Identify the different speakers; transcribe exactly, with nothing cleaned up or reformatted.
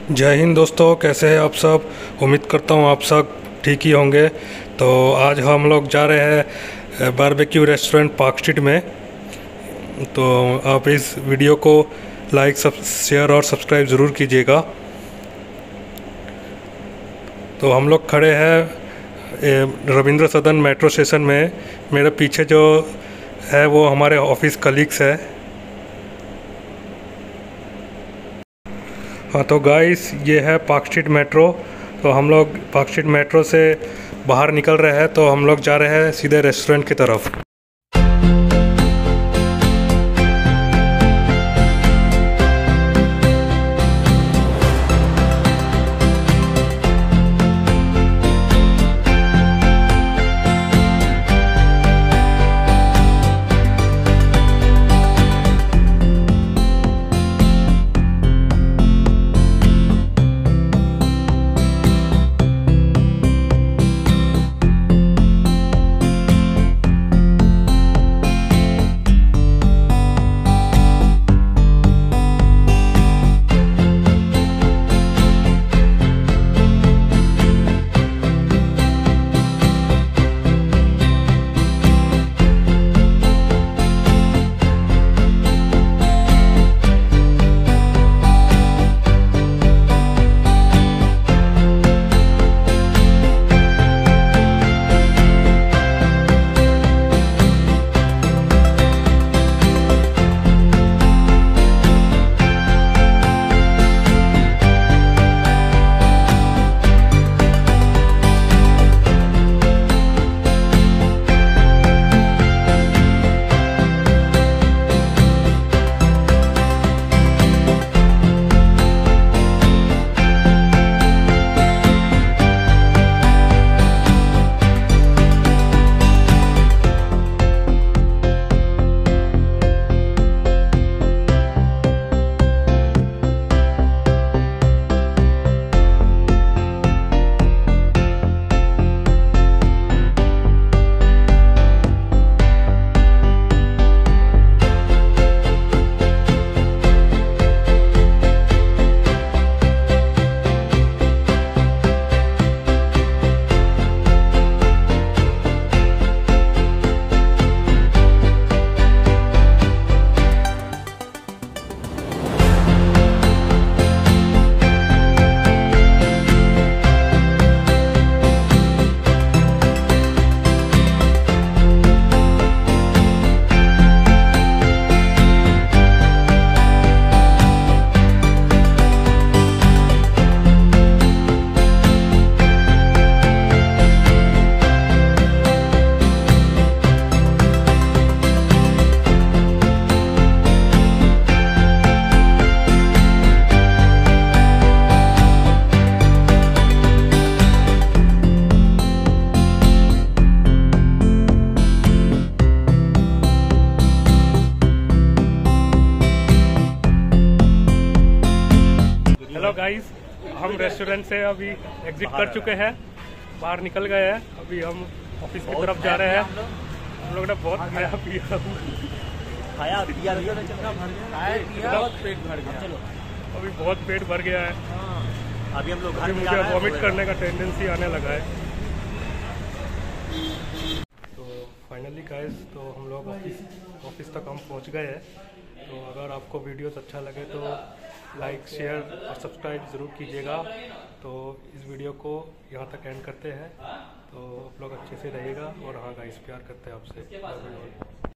Speaker 1: जय हिंद दोस्तों, कैसे हैं आप सब। उम्मीद करता हूँ आप सब ठीक ही होंगे। तो आज हम लोग जा रहे हैं बारबेक्यू रेस्टोरेंट पार्क स्ट्रीट में। तो आप इस वीडियो को लाइक सब शेयर और सब्सक्राइब ज़रूर कीजिएगा। तो हम लोग खड़े हैं रविंद्र सदन मेट्रो स्टेशन में। मेरे पीछे जो है वो हमारे ऑफिस कलीग्स है। हाँ तो गाइस, ये है पार्क स्ट्रीट मेट्रो। तो हम लोग पार्क स्ट्रीट मेट्रो से बाहर निकल रहे हैं। तो हम लोग जा रहे हैं सीधे रेस्टोरेंट की तरफ।
Speaker 2: हेलो गाइस, हम रेस्टोरेंट से अभी एग्जिट कर चुके हैं, बाहर निकल गए हैं। अभी हम ऑफिस की तरफ जा रहे हैं। हम लोग ने बहुत खाया पिया
Speaker 3: खाया पिया बहुत पेट भर गया। चलो
Speaker 2: अभी बहुत पेट भर गया है।
Speaker 3: अभी हम लोग
Speaker 2: अभी मुझे वॉमिट करने का टेंडेंसी आने लगा है। तो फाइनली गाइस, तो हम लोग ऑफिस ऑफिस तक हम पहुंच गए हैं। तो अगर आपको वीडियोस अच्छा लगे तो लाइक शेयर और सब्सक्राइब ज़रूर कीजिएगा। तो इस वीडियो को यहाँ तक एंड करते हैं। तो आप लोग अच्छे से रहिएगा और हाँ गाइस, प्यार करते हैं आपसे।